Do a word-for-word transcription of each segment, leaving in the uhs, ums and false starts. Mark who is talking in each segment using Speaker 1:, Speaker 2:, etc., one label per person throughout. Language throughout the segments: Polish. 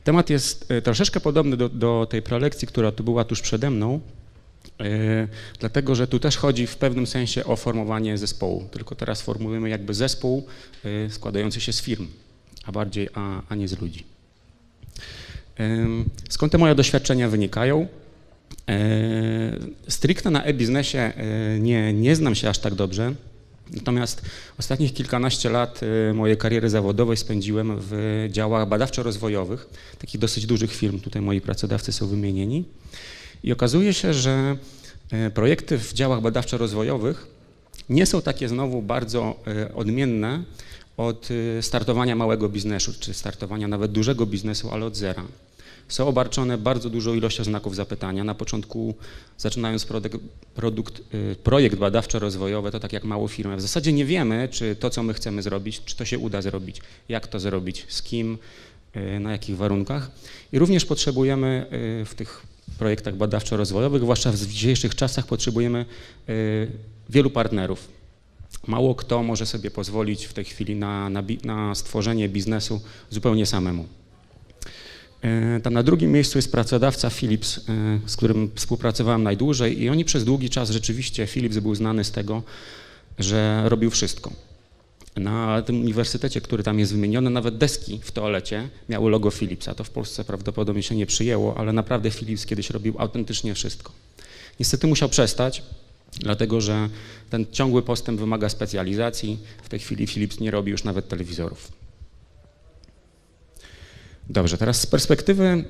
Speaker 1: Temat jest troszeczkę podobny do, do tej prelekcji, która tu była tuż przede mną, yy, dlatego że tu też chodzi w pewnym sensie o formowanie zespołu, tylko teraz formujemy jakby zespół yy, składający się z firm, a bardziej, a, a nie z ludzi. Yy, skąd te moje doświadczenia wynikają? Yy, stricte na e-biznesie yy, nie, nie znam się aż tak dobrze. Natomiast ostatnich kilkanaście lat mojej kariery zawodowej spędziłem w działach badawczo-rozwojowych, takich dosyć dużych firm, tutaj moi pracodawcy są wymienieni. I okazuje się, że projekty w działach badawczo-rozwojowych nie są takie znowu bardzo odmienne od startowania małego biznesu, czy startowania nawet dużego biznesu, ale od zera. Są obarczone bardzo dużą ilością znaków zapytania. Na początku, zaczynając produkt, produkt, projekt badawczo-rozwojowy, to tak jak małą firmę. W zasadzie nie wiemy, czy to, co my chcemy zrobić, czy to się uda zrobić, jak to zrobić, z kim, na jakich warunkach. I również potrzebujemy w tych projektach badawczo-rozwojowych, zwłaszcza w dzisiejszych czasach, potrzebujemy wielu partnerów. Mało kto może sobie pozwolić w tej chwili na, na, na stworzenie biznesu zupełnie samemu. Tam na drugim miejscu jest pracodawca Philips, z którym współpracowałem najdłużej i oni przez długi czas rzeczywiście, Philips był znany z tego, że robił wszystko. Na tym uniwersytecie, który tam jest wymieniony, nawet deski w toalecie miały logo Philipsa. To w Polsce prawdopodobnie się nie przyjęło, ale naprawdę Philips kiedyś robił autentycznie wszystko. Niestety musiał przestać, dlatego że ten ciągły postęp wymaga specjalizacji. W tej chwili Philips nie robi już nawet telewizorów. Dobrze, teraz z perspektywy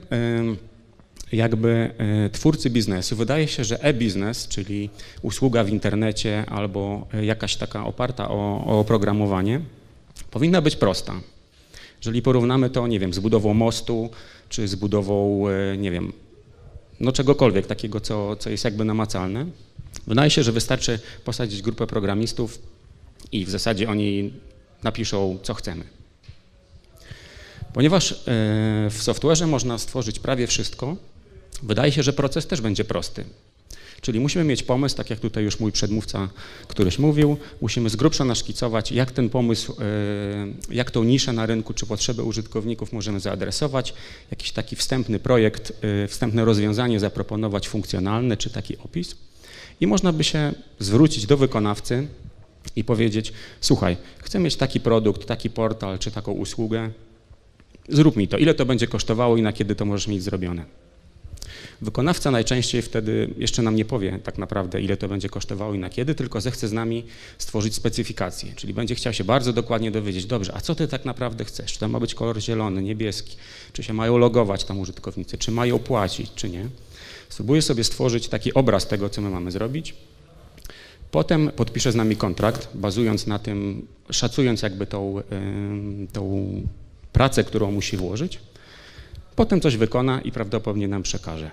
Speaker 1: jakby twórcy biznesu wydaje się, że e-biznes, czyli usługa w internecie albo jakaś taka oparta o, o oprogramowanie, powinna być prosta. Jeżeli porównamy to, nie wiem, z budową mostu, czy z budową, nie wiem, no czegokolwiek takiego, co, co jest jakby namacalne, wydaje się, że wystarczy posadzić grupę programistów i w zasadzie oni napiszą, co chcemy. Ponieważ w software'ze można stworzyć prawie wszystko, wydaje się, że proces też będzie prosty. Czyli musimy mieć pomysł, tak jak tutaj już mój przedmówca któryś mówił, musimy z grubsza naszkicować, jak ten pomysł, jak tą niszę na rynku czy potrzeby użytkowników możemy zaadresować, jakiś taki wstępny projekt, wstępne rozwiązanie zaproponować funkcjonalne czy taki opis i można by się zwrócić do wykonawcy i powiedzieć, słuchaj, chcę mieć taki produkt, taki portal czy taką usługę, zrób mi to, ile to będzie kosztowało i na kiedy to możesz mieć zrobione. Wykonawca najczęściej wtedy jeszcze nam nie powie tak naprawdę, ile to będzie kosztowało i na kiedy, tylko zechce z nami stworzyć specyfikację, czyli będzie chciał się bardzo dokładnie dowiedzieć, dobrze, a co ty tak naprawdę chcesz? Czy to ma być kolor zielony, niebieski, czy się mają logować tam użytkownicy, czy mają płacić, czy nie. Spróbuję sobie stworzyć taki obraz tego, co my mamy zrobić. Potem podpisze z nami kontrakt, bazując na tym, szacując jakby tą, yy, tą pracę, którą musi włożyć. Potem coś wykona i prawdopodobnie nam przekaże.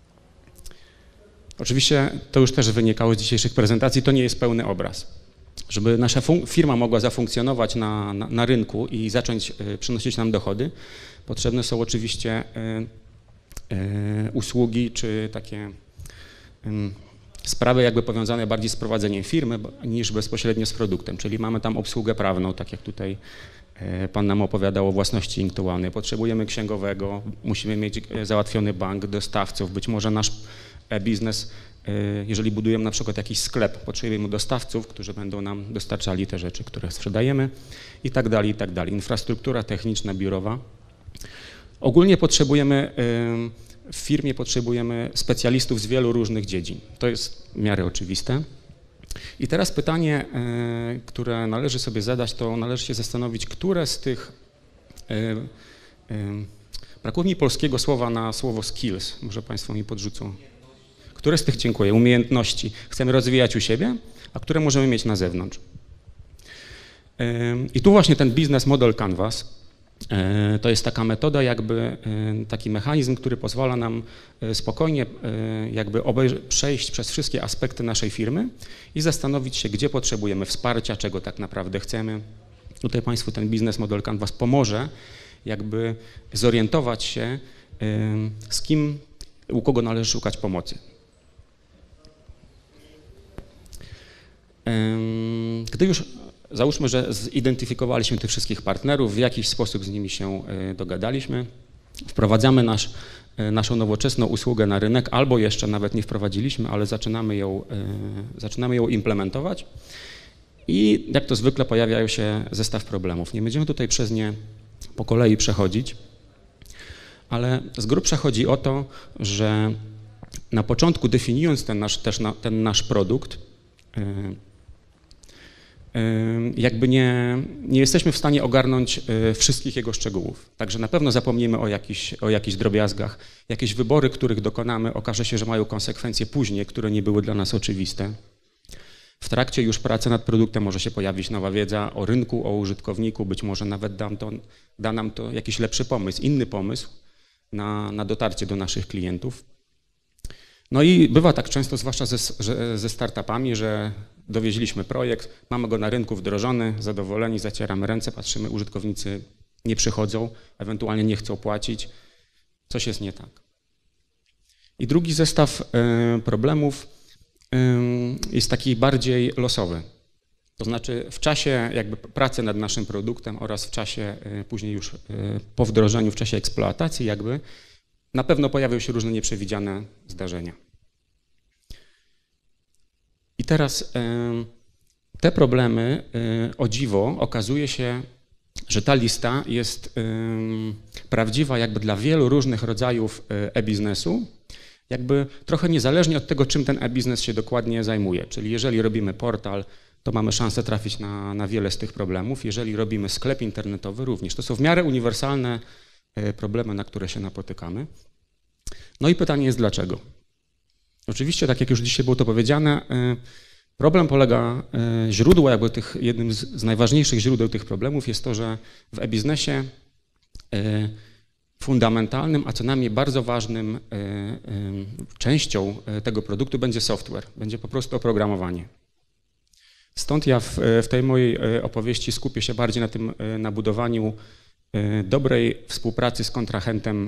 Speaker 1: Oczywiście to już też wynikało z dzisiejszych prezentacji, to nie jest pełny obraz. Żeby nasza firma mogła zafunkcjonować na, na, na rynku i zacząć y, przynosić nam dochody, potrzebne są oczywiście y, y, usługi czy takie y, sprawy jakby powiązane bardziej z prowadzeniem firmy niż bezpośrednio z produktem, czyli mamy tam obsługę prawną, tak jak tutaj Pan nam opowiadał o własności intelektualnej. Potrzebujemy księgowego, musimy mieć załatwiony bank, dostawców, być może nasz biznes, jeżeli budujemy na przykład jakiś sklep, potrzebujemy dostawców, którzy będą nam dostarczali te rzeczy, które sprzedajemy i tak dalej, i tak dalej. Infrastruktura techniczna, biurowa. Ogólnie potrzebujemy, w firmie potrzebujemy specjalistów z wielu różnych dziedzin. To jest w miarę oczywiste. I teraz pytanie, które należy sobie zadać, to należy się zastanowić, które z tych, brakuje mi polskiego słowa na słowo skills, może Państwo mi podrzucą, które z tych, dziękuję, umiejętności chcemy rozwijać u siebie, a które możemy mieć na zewnątrz. I tu właśnie ten Business Model Canvas, to jest taka metoda, jakby taki mechanizm, który pozwala nam spokojnie jakby przejść przez wszystkie aspekty naszej firmy i zastanowić się, gdzie potrzebujemy wsparcia, czego tak naprawdę chcemy. Tutaj Państwu ten Business Model Canvas pomoże jakby zorientować się, z kim, u kogo należy szukać pomocy. Gdy już Załóżmy, że zidentyfikowaliśmy tych wszystkich partnerów, w jakiś sposób z nimi się dogadaliśmy. Wprowadzamy nasz, naszą nowoczesną usługę na rynek, albo jeszcze nawet nie wprowadziliśmy, ale zaczynamy ją, zaczynamy ją implementować i jak to zwykle pojawia się zestaw problemów. Nie będziemy tutaj przez nie po kolei przechodzić, ale z grubsza chodzi o to, że na początku definiując ten nasz, też na, ten nasz produkt, jakby nie, nie jesteśmy w stanie ogarnąć wszystkich jego szczegółów. Także na pewno zapomnimy o jakichś, o jakichś drobiazgach. Jakieś wybory, których dokonamy, okaże się, że mają konsekwencje później, które nie były dla nas oczywiste. W trakcie już pracy nad produktem może się pojawić nowa wiedza o rynku, o użytkowniku, być może nawet da, to, da nam to jakiś lepszy pomysł, inny pomysł na, na dotarcie do naszych klientów. No i bywa tak często, zwłaszcza ze, ze startupami, że dowieźliśmy projekt, mamy go na rynku wdrożony, zadowoleni, zacieramy ręce, patrzymy, użytkownicy nie przychodzą, ewentualnie nie chcą płacić, coś jest nie tak. I drugi zestaw y, problemów y, jest taki bardziej losowy. To znaczy w czasie jakby pracy nad naszym produktem oraz w czasie y, później już y, po wdrożeniu, w czasie eksploatacji jakby, na pewno pojawią się różne nieprzewidziane zdarzenia. I teraz te problemy, o dziwo, okazuje się, że ta lista jest prawdziwa jakby dla wielu różnych rodzajów e-biznesu, jakby trochę niezależnie od tego, czym ten e-biznes się dokładnie zajmuje. Czyli jeżeli robimy portal, to mamy szansę trafić na, na wiele z tych problemów. Jeżeli robimy sklep internetowy, również. To są w miarę uniwersalne problemy, na które się napotykamy. No i pytanie jest dlaczego? Oczywiście, tak jak już dzisiaj było to powiedziane, problem polega, źródło jakby tych, jednym z, z najważniejszych źródeł tych problemów jest to, że w e-biznesie fundamentalnym, a co najmniej bardzo ważnym częścią tego produktu będzie software, będzie po prostu oprogramowanie. Stąd ja w, w tej mojej opowieści skupię się bardziej na tym, na budowaniu dobrej współpracy z kontrahentem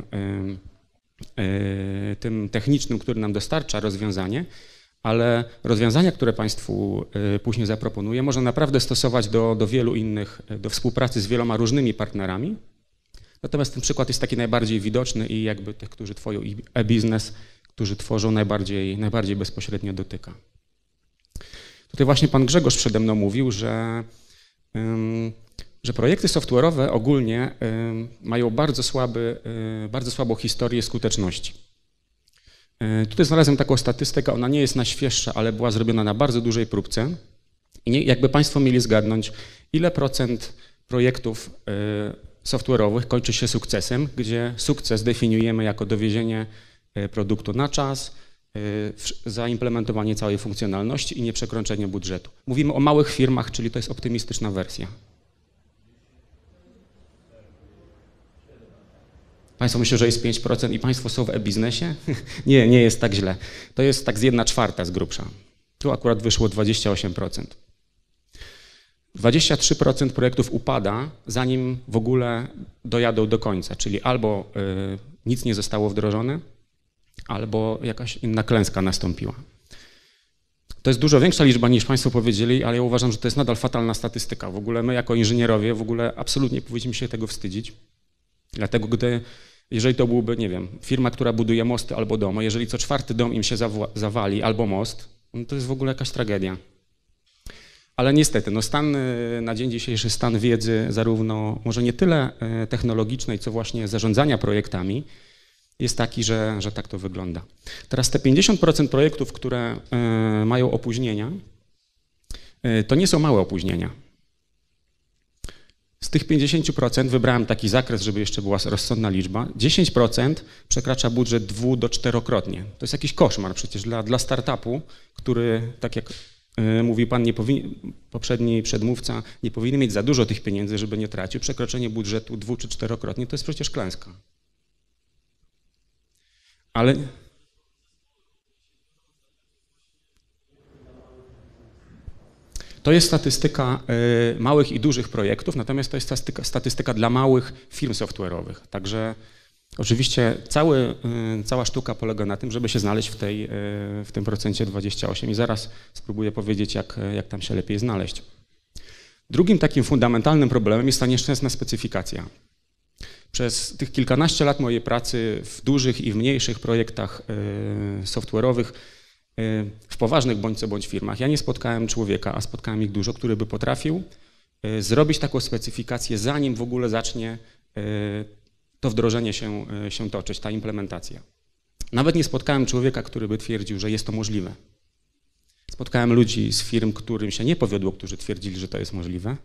Speaker 1: tym technicznym, który nam dostarcza rozwiązanie, ale rozwiązania, które Państwu później zaproponuję, można naprawdę stosować do, do wielu innych, do współpracy z wieloma różnymi partnerami. Natomiast ten przykład jest taki najbardziej widoczny i jakby tych, którzy tworzą e-biznes, którzy tworzą najbardziej, najbardziej bezpośrednio dotyka. Tutaj właśnie Pan Grzegorz przede mną mówił, że um, że projekty software'owe ogólnie y, mają bardzo, słaby, y, bardzo słabą historię skuteczności. Y, tutaj znalazłem taką statystykę, ona nie jest najświeższa, ale była zrobiona na bardzo dużej próbce. I nie, jakby Państwo mieli zgadnąć, ile procent projektów y, software'owych kończy się sukcesem, gdzie sukces definiujemy jako dowiezienie y, produktu na czas, y, zaimplementowanie całej funkcjonalności i nieprzekroczenie budżetu. Mówimy o małych firmach, czyli to jest optymistyczna wersja. Państwo myślą, że jest pięć procent i Państwo są w e-biznesie? Nie, nie jest tak źle. To jest tak z jedna czwarta z grubsza. Tu akurat wyszło dwadzieścia osiem procent. dwadzieścia trzy procent projektów upada, zanim w ogóle dojadą do końca, czyli albo y, nic nie zostało wdrożone, albo jakaś inna klęska nastąpiła. To jest dużo większa liczba niż Państwo powiedzieli, ale ja uważam, że to jest nadal fatalna statystyka. W ogóle my jako inżynierowie w ogóle absolutnie powinniśmy się tego wstydzić. Dlatego, gdy, jeżeli to byłby, nie wiem, firma, która buduje mosty albo domy, jeżeli co czwarty dom im się zawali albo most, no to jest w ogóle jakaś tragedia. Ale niestety, no stan, na dzień dzisiejszy stan wiedzy zarówno może nie tyle technologicznej, co właśnie zarządzania projektami jest taki, że, że tak to wygląda. Teraz te pięćdziesiąt procent projektów, które mają opóźnienia, to nie są małe opóźnienia. Z tych pięćdziesięciu procent wybrałem taki zakres, żeby jeszcze była rozsądna liczba. dziesięć procent przekracza budżet dwu do czterokrotnie. To jest jakiś koszmar przecież dla, dla startupu, który, tak jak y, mówił Pan nie powinien, poprzedni przedmówca, nie powinien mieć za dużo tych pieniędzy, żeby nie tracił. Przekroczenie budżetu dwu czy czterokrotnie to jest przecież klęska. Ale... To jest statystyka y, małych i dużych projektów, natomiast to jest statystyka, statystyka dla małych firm software'owych. Także oczywiście cały, y, cała sztuka polega na tym, żeby się znaleźć w, tej, y, w tym procencie dwadzieścia osiem i zaraz spróbuję powiedzieć, jak, jak tam się lepiej znaleźć. Drugim takim fundamentalnym problemem jest ta nieszczęsna specyfikacja. Przez tych kilkanaście lat mojej pracy w dużych i w mniejszych projektach software'owych, w poważnych bądź co bądź firmach, ja nie spotkałem człowieka, a spotkałem ich dużo, który by potrafił zrobić taką specyfikację, zanim w ogóle zacznie to wdrożenie się, się toczyć, ta implementacja. Nawet nie spotkałem człowieka, który by twierdził, że jest to możliwe. Spotkałem ludzi z firm, którym się nie powiodło, którzy twierdzili, że to jest możliwe.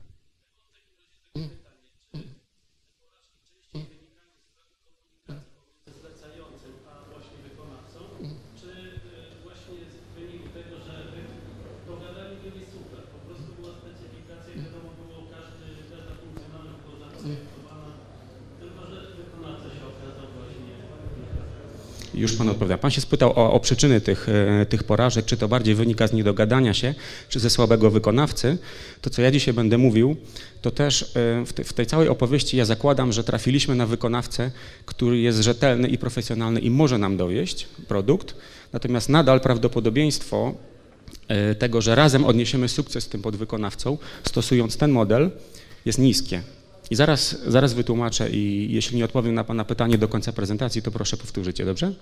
Speaker 1: Już pan odpowiada. Pan się spytał o, o przyczyny tych, tych porażek, czy to bardziej wynika z niedogadania się, czy ze słabego wykonawcy. To, co ja dzisiaj będę mówił, to też w, te, w tej całej opowieści ja zakładam, że trafiliśmy na wykonawcę, który jest rzetelny i profesjonalny i może nam dowieść produkt, natomiast nadal prawdopodobieństwo tego, że razem odniesiemy sukces z tym podwykonawcą, stosując ten model, jest niskie. I zaraz, zaraz wytłumaczę i jeśli nie odpowiem na pana pytanie do końca prezentacji, to proszę powtórzycie, dobrze?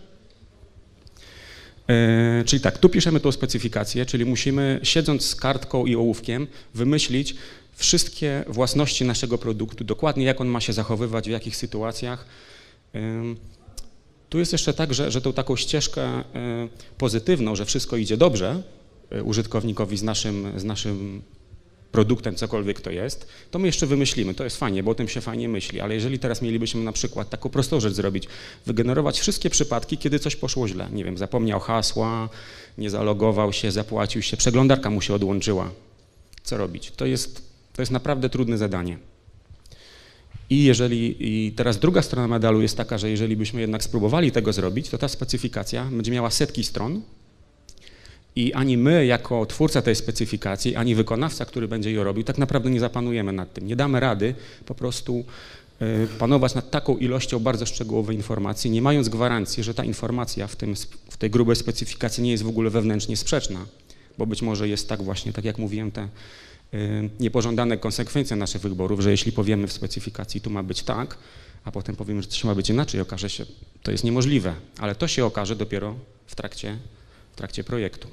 Speaker 1: Yy, czyli tak, tu piszemy tą specyfikację, czyli musimy, siedząc z kartką i ołówkiem, wymyślić wszystkie własności naszego produktu, dokładnie jak on ma się zachowywać, w jakich sytuacjach. Yy, tu jest jeszcze tak, że, że tą taką ścieżkę yy, pozytywną, że wszystko idzie dobrze yy, użytkownikowi z naszym, z naszym produktem, cokolwiek to jest, to my jeszcze wymyślimy. To jest fajnie, bo o tym się fajnie myśli, ale jeżeli teraz mielibyśmy na przykład taką prostą rzecz zrobić, wygenerować wszystkie przypadki, kiedy coś poszło źle, nie wiem, zapomniał hasła, nie zalogował się, zapłacił się, przeglądarka mu się odłączyła. Co robić? To jest, to jest naprawdę trudne zadanie. I jeżeli, i teraz druga strona medalu jest taka, że jeżeli byśmy jednak spróbowali tego zrobić, to ta specyfikacja będzie miała setki stron, i ani my, jako twórca tej specyfikacji, ani wykonawca, który będzie ją robił, tak naprawdę nie zapanujemy nad tym. Nie damy rady po prostu panować nad taką ilością bardzo szczegółowej informacji, nie mając gwarancji, że ta informacja w, tym, w tej grubej specyfikacji nie jest w ogóle wewnętrznie sprzeczna, bo być może jest tak właśnie, tak jak mówiłem, te niepożądane konsekwencje naszych wyborów, że jeśli powiemy w specyfikacji, tu ma być tak, a potem powiemy, że coś ma być inaczej, okaże się, to jest niemożliwe, ale to się okaże dopiero w trakcie, w trakcie projektu.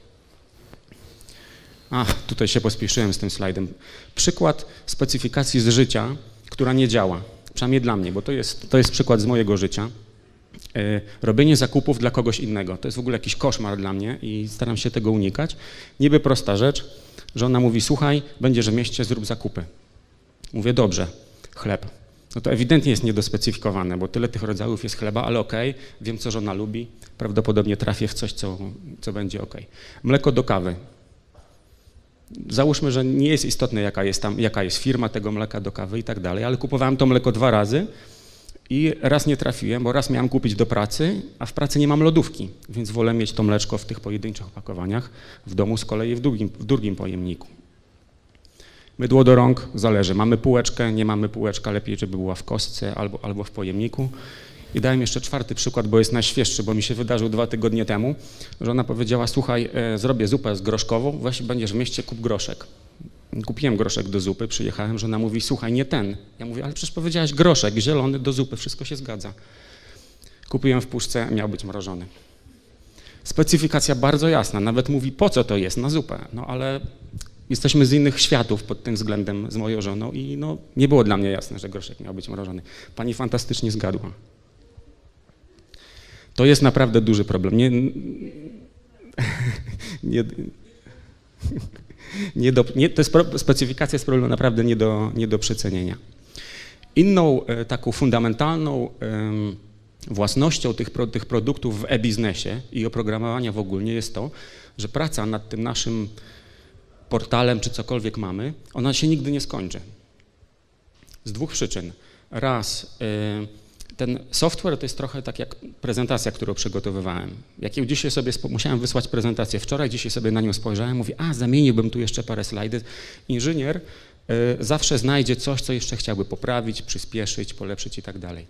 Speaker 1: Ach, tutaj się pospieszyłem z tym slajdem. Przykład specyfikacji z życia, która nie działa, przynajmniej dla mnie, bo to jest, to jest przykład z mojego życia. Yy, robienie zakupów dla kogoś innego, to jest w ogóle jakiś koszmar dla mnie i staram się tego unikać. Niby prosta rzecz, żona mówi, słuchaj, będziesz w mieście, zrób zakupy. Mówię, dobrze, chleb. No to ewidentnie jest niedospecyfikowane, bo tyle tych rodzajów jest chleba, ale okej, okay, wiem, co żona lubi, prawdopodobnie trafię w coś, co, co będzie okej. Okay. Mleko do kawy. Załóżmy, że nie jest istotne, jaka jest tam, jaka jest firma tego mleka do kawy i tak dalej, ale kupowałem to mleko dwa razy i raz nie trafiłem, bo raz miałem kupić do pracy, a w pracy nie mam lodówki, więc wolę mieć to mleczko w tych pojedynczych opakowaniach, w domu z kolei w drugim, w drugim pojemniku. Mydło do rąk zależy, mamy półeczkę, nie mamy półeczka, lepiej, żeby była w kostce albo, albo w pojemniku. I dałem jeszcze czwarty przykład, bo jest najświeższy, bo mi się wydarzył dwa tygodnie temu, że ona powiedziała, słuchaj, e, zrobię zupę z groszkową, weź będziesz w mieście, kup groszek. Kupiłem groszek do zupy, przyjechałem, żona mówi, słuchaj, nie ten. Ja mówię, ale przecież powiedziałaś groszek zielony do zupy, wszystko się zgadza. Kupiłem w puszce, miał być mrożony. Specyfikacja bardzo jasna, nawet mówi, po co to jest, na zupę. No ale jesteśmy z innych światów pod tym względem z moją żoną i no, nie było dla mnie jasne, że groszek miał być mrożony. Pani fantastycznie zgadła. To jest naprawdę duży problem. Nie, nie, nie do, nie, to jest pro, specyfikacja jest problem naprawdę nie do, nie do przecenienia. Inną e, taką fundamentalną e, własnością tych, pro, tych produktów w e-biznesie i oprogramowania w ogóle jest to, że praca nad tym naszym portalem czy cokolwiek mamy, ona się nigdy nie skończy. Z dwóch przyczyn. Raz, e, ten software to jest trochę tak jak prezentacja, którą przygotowywałem. Jak ją dzisiaj sobie, musiałem wysłać prezentację wczoraj, dzisiaj sobie na nią spojrzałem, mówię, a zamieniłbym tu jeszcze parę slajdów. Inżynier y, zawsze znajdzie coś, co jeszcze chciałby poprawić, przyspieszyć, polepszyć i tak dalej.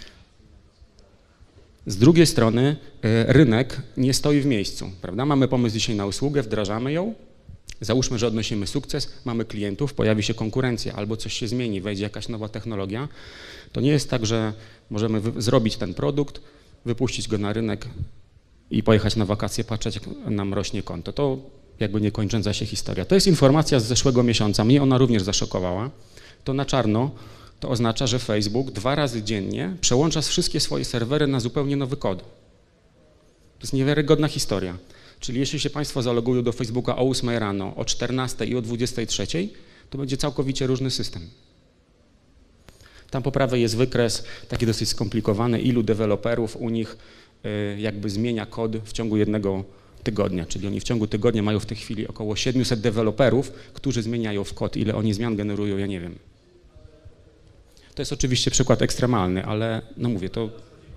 Speaker 1: Z drugiej strony y, rynek nie stoi w miejscu, prawda? Mamy pomysł dzisiaj na usługę, wdrażamy ją, Załóżmy, że odnosimy sukces, mamy klientów, pojawi się konkurencja albo coś się zmieni, wejdzie jakaś nowa technologia. To nie jest tak, że możemy zrobić ten produkt, wypuścić go na rynek i pojechać na wakacje, patrzeć, jak nam rośnie konto. To jakby nie kończąca się historia. To jest informacja z zeszłego miesiąca. Mnie ona również zaszokowała. To na czarno to oznacza, że Facebook dwa razy dziennie przełącza wszystkie swoje serwery na zupełnie nowy kod. To jest niewiarygodna historia. Czyli jeśli się Państwo zalogują do Facebooka o ósmej rano, o czternastej i o dwudziestej trzeciej, to będzie całkowicie różny system. Tam po prawej jest wykres taki dosyć skomplikowany, ilu deweloperów u nich jakby zmienia kod w ciągu jednego tygodnia. Czyli oni w ciągu tygodnia mają w tej chwili około siedmiuset deweloperów, którzy zmieniają w kod. Ile oni zmian generują, ja nie wiem. To jest oczywiście przykład ekstremalny, ale no mówię, to...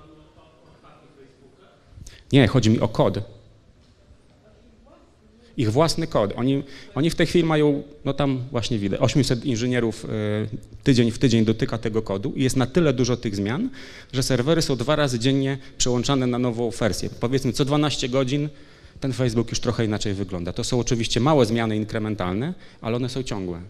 Speaker 1: Nie, chodzi mi o kod. Ich własny kod. Oni, oni w tej chwili mają, no tam właśnie widać, osiemset inżynierów y, tydzień w tydzień dotyka tego kodu i jest na tyle dużo tych zmian, że serwery są dwa razy dziennie przełączane na nową wersję. Powiedzmy co dwanaście godzin ten Facebook już trochę inaczej wygląda. To są oczywiście małe zmiany inkrementalne, ale one są ciągłe.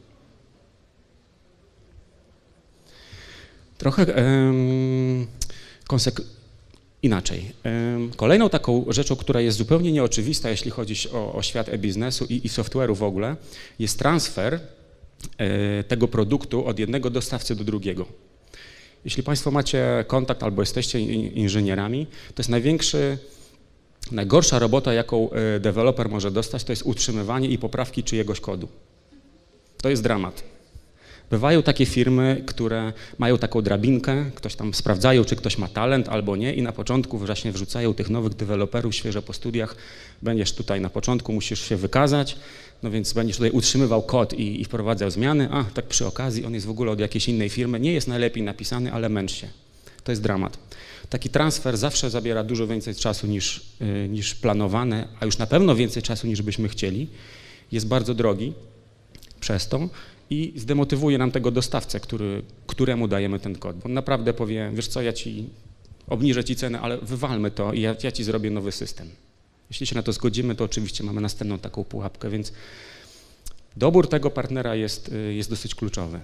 Speaker 1: Trochę um, konsek- inaczej. Um, kolejną taką rzeczą, która jest zupełnie nieoczywista, jeśli chodzi o, o świat e-biznesu i, i software'u w ogóle, jest transfer e, tego produktu od jednego dostawcy do drugiego. Jeśli Państwo macie kontakt albo jesteście inżynierami, to jest największy, najgorsza robota, jaką deweloper może dostać, to jest utrzymywanie i poprawki czyjegoś kodu. To jest dramat. Bywają takie firmy, które mają taką drabinkę, ktoś tam sprawdzają, czy ktoś ma talent albo nie i na początku właśnie wrzucają tych nowych deweloperów świeżo po studiach. Będziesz tutaj na początku, musisz się wykazać, no więc będziesz tutaj utrzymywał kod i, i wprowadzał zmiany. A, tak przy okazji, on jest w ogóle od jakiejś innej firmy, nie jest najlepiej napisany, ale męcz się. To jest dramat. Taki transfer zawsze zabiera dużo więcej czasu niż, yy, niż planowane, a już na pewno więcej czasu niż byśmy chcieli. Jest bardzo drogi przez to i zdemotywuje nam tego dostawcę, który, któremu dajemy ten kod. Bo on naprawdę powie, wiesz co, ja ci obniżę ci cenę, ale wywalmy to i ja, ja ci zrobię nowy system. Jeśli się na to zgodzimy, to oczywiście mamy następną taką pułapkę, więc dobór tego partnera jest, jest dosyć kluczowy.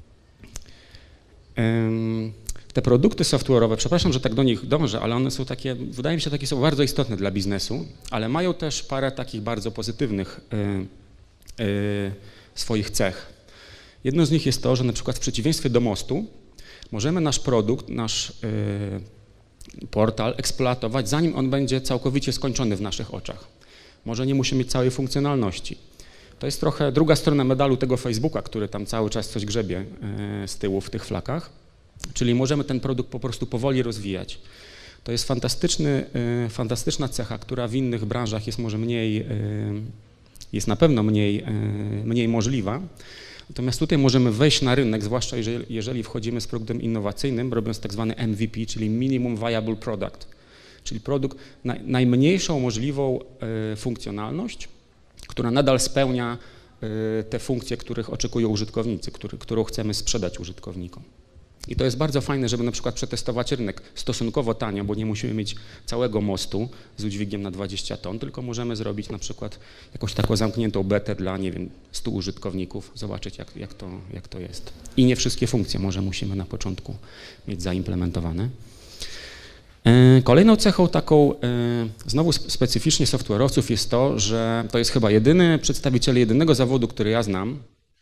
Speaker 1: Um, Te produkty software'owe, przepraszam, że tak do nich dążę, ale one są takie, wydaje mi się, takie są bardzo istotne dla biznesu, ale mają też parę takich bardzo pozytywnych y, y, swoich cech. Jedną z nich jest to, że na przykład w przeciwieństwie do Mostu możemy nasz produkt, nasz y, portal eksploatować, zanim on będzie całkowicie skończony w naszych oczach. Może nie musi mieć całej funkcjonalności. To jest trochę druga strona medalu tego Facebooka, który tam cały czas coś grzebie y, z tyłu w tych flakach. Czyli możemy ten produkt po prostu powoli rozwijać. To jest fantastyczny, y, fantastyczna cecha, która w innych branżach jest może mniej, y, jest na pewno mniej, y, mniej możliwa. Natomiast tutaj możemy wejść na rynek, zwłaszcza jeżeli, jeżeli wchodzimy z produktem innowacyjnym, robiąc tak zwany M V P, czyli Minimum Viable Product, czyli produkt na, najmniejszą możliwą y, funkcjonalność, która nadal spełnia y, te funkcje, których oczekują użytkownicy, który, którą chcemy sprzedać użytkownikom. I to jest bardzo fajne, żeby na przykład przetestować rynek stosunkowo tanio, bo nie musimy mieć całego mostu z udźwigiem na dwadzieścia ton, tylko możemy zrobić na przykład jakąś taką zamkniętą betę dla, nie wiem, stu użytkowników, zobaczyć jak, jak, to, jak to jest. I nie wszystkie funkcje może musimy na początku mieć zaimplementowane. Kolejną cechą taką znowu specyficznie software'owców jest to, że to jest chyba jedyny przedstawiciel jedynego zawodu, który ja znam,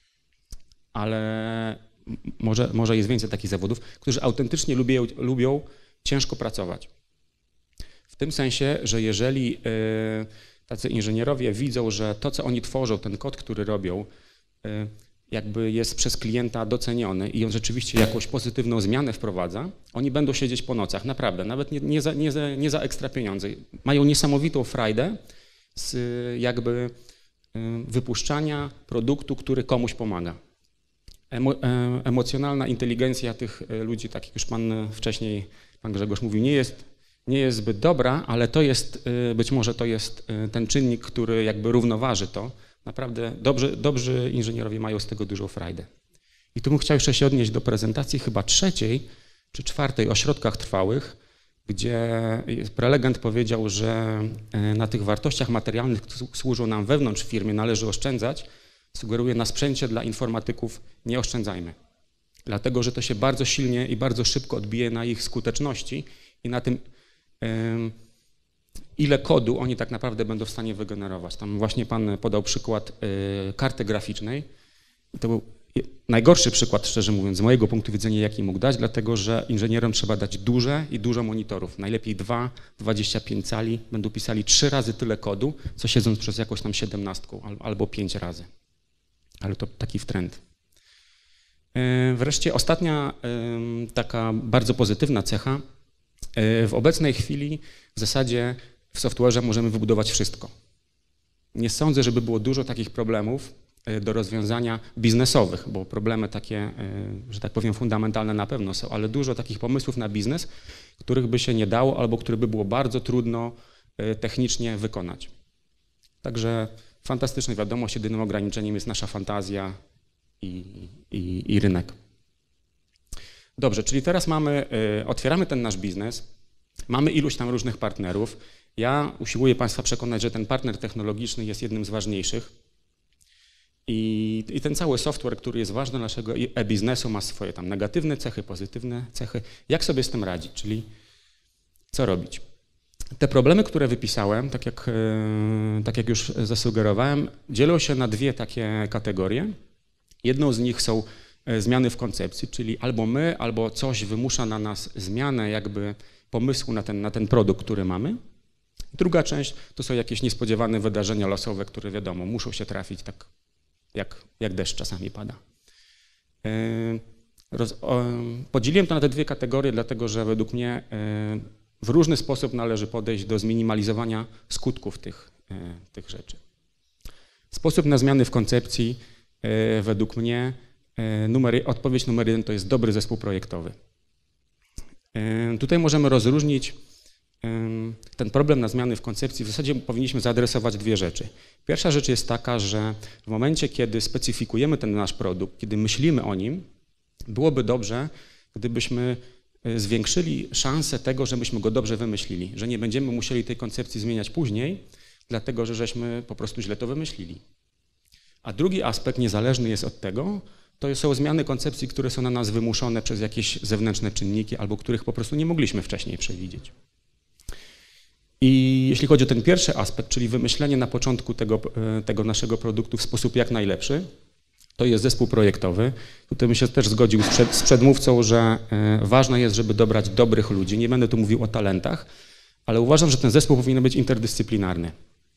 Speaker 1: ale Może, może jest więcej takich zawodów, którzy autentycznie lubią, lubią ciężko pracować. W tym sensie, że jeżeli y, tacy inżynierowie widzą, że to, co oni tworzą, ten kod, który robią, y, jakby jest przez klienta doceniony i on rzeczywiście jakąś pozytywną zmianę wprowadza, oni będą siedzieć po nocach, naprawdę, nawet nie, nie, za, nie, za, nie za ekstra pieniądze. Mają niesamowitą frajdę z y, jakby y, wypuszczania produktu, który komuś pomaga. Emo, emocjonalna inteligencja tych ludzi, tak jak już pan wcześniej, pan Grzegorz mówił, nie jest, nie jest zbyt dobra, ale to jest, być może to jest ten czynnik, który jakby równoważy to. Naprawdę dobrzy, dobrzy inżynierowie mają z tego dużą frajdę. I tu bym chciał jeszcze się odnieść do prezentacji chyba trzeciej czy czwartej o środkach trwałych, gdzie prelegent powiedział, że na tych wartościach materialnych, które służą nam wewnątrz firmy, należy oszczędzać, sugeruje na sprzęcie dla informatyków nie oszczędzajmy. Dlatego, że to się bardzo silnie i bardzo szybko odbije na ich skuteczności i na tym, ile kodu oni tak naprawdę będą w stanie wygenerować. Tam właśnie pan podał przykład karty graficznej. To był najgorszy przykład, szczerze mówiąc, z mojego punktu widzenia, jaki mógł dać, dlatego że inżynierom trzeba dać duże i dużo monitorów. Najlepiej dwa, dwadzieścia pięć cali, będą pisali trzy razy tyle kodu, co siedząc przez jakąś tam siedemnastką albo pięć razy. Ale to taki trend. Wreszcie ostatnia taka bardzo pozytywna cecha. W obecnej chwili w zasadzie w software'ze możemy wybudować wszystko. Nie sądzę, żeby było dużo takich problemów do rozwiązania biznesowych, bo problemy takie, że tak powiem, fundamentalne na pewno są, ale dużo takich pomysłów na biznes, których by się nie dało albo które by było bardzo trudno technicznie wykonać. Także fantastyczna wiadomość, jedynym ograniczeniem jest nasza fantazja i, i, i rynek. Dobrze, czyli teraz mamy, otwieramy ten nasz biznes, mamy iluś tam różnych partnerów. Ja usiłuję Państwa przekonać, że ten partner technologiczny jest jednym z ważniejszych i, i ten cały software, który jest ważny dla naszego e-biznesu, ma swoje tam negatywne cechy, pozytywne cechy. Jak sobie z tym radzić, czyli co robić? Te problemy, które wypisałem, tak jak, tak jak już zasugerowałem, dzielą się na dwie takie kategorie. Jedną z nich są zmiany w koncepcji, czyli albo my, albo coś wymusza na nas zmianę jakby pomysłu na ten, na ten produkt, który mamy. Druga część to są jakieś niespodziewane wydarzenia losowe, które wiadomo, muszą się trafić tak jak, jak deszcz czasami pada. Roz, o, podzieliłem to na te dwie kategorie, dlatego że według mnie w różny sposób należy podejść do zminimalizowania skutków tych, tych rzeczy. Sposób na zmiany w koncepcji według mnie, numer, odpowiedź numer jeden to jest dobry zespół projektowy. Tutaj możemy rozróżnić ten problem na zmiany w koncepcji. W zasadzie powinniśmy zaadresować dwie rzeczy. Pierwsza rzecz jest taka, że w momencie, kiedy specyfikujemy ten nasz produkt, kiedy myślimy o nim, byłoby dobrze, gdybyśmy zwiększyli szansę tego, że myśmy go dobrze wymyślili, że nie będziemy musieli tej koncepcji zmieniać później, dlatego że żeśmy po prostu źle to wymyślili. A drugi aspekt niezależny jest od tego, to są zmiany koncepcji, które są na nas wymuszone przez jakieś zewnętrzne czynniki albo których po prostu nie mogliśmy wcześniej przewidzieć. I jeśli chodzi o ten pierwszy aspekt, czyli wymyślenie na początku tego, tego naszego produktu w sposób jak najlepszy, to jest zespół projektowy. Tutaj bym się też zgodził z, przed, z przedmówcą, że ważne jest, żeby dobrać dobrych ludzi. Nie będę tu mówił o talentach, ale uważam, że ten zespół powinien być interdyscyplinarny.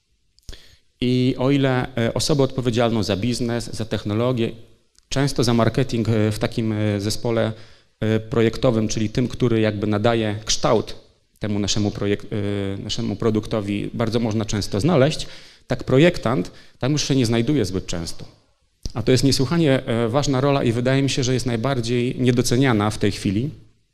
Speaker 1: I o ile osobę odpowiedzialną za biznes, za technologię, często za marketing w takim zespole projektowym, czyli tym, który jakby nadaje kształt temu naszemu, projekt, naszemu produktowi, bardzo można często znaleźć, tak projektant tam już się nie znajduje zbyt często. A to jest niesłychanie ważna rola i wydaje mi się, że jest najbardziej niedoceniana w tej chwili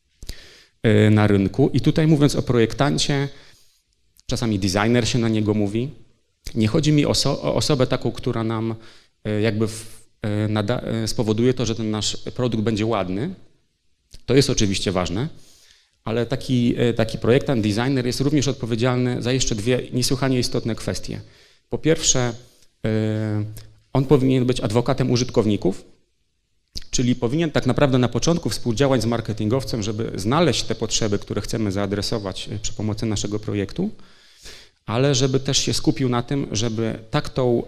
Speaker 1: na rynku. I tutaj mówiąc o projektancie, czasami designer się na niego mówi, nie chodzi mi o, so, o osobę taką, która nam jakby w, nada, spowoduje to, że ten nasz produkt będzie ładny. To jest oczywiście ważne, ale taki, taki projektant, designer jest również odpowiedzialny za jeszcze dwie niesłychanie istotne kwestie. Po pierwsze, on powinien być adwokatem użytkowników, czyli powinien tak naprawdę na początku współdziałać z marketingowcem, żeby znaleźć te potrzeby, które chcemy zaadresować przy pomocy naszego projektu, ale żeby też się skupił na tym, żeby tak, tą,